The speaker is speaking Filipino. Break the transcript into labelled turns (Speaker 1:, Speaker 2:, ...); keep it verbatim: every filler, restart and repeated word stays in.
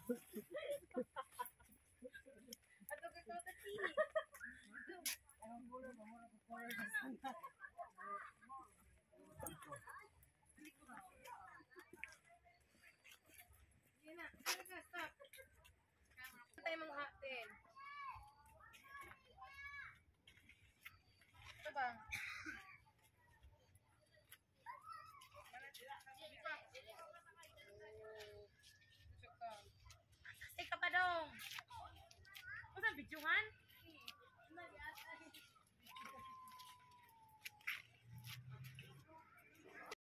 Speaker 1: Ato ka ko tati. Ang bulo mo mo ko sa sana. Yan na, stop. Tayo mga atin. Ito ba? Ika pa dong. Kung saan videohan?